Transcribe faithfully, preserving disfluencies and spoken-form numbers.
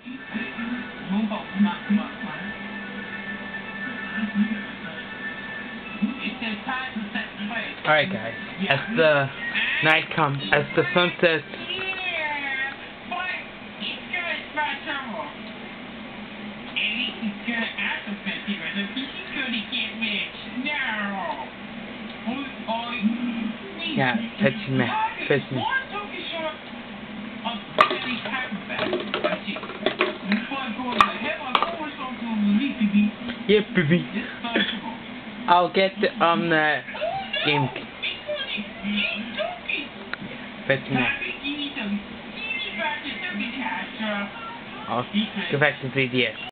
Alright guys, as the night comes, as the sun sets, yeah, touch me, touch me. Yeah, baby. I'll get the, um the game. Fetch me. I'll go back to the video.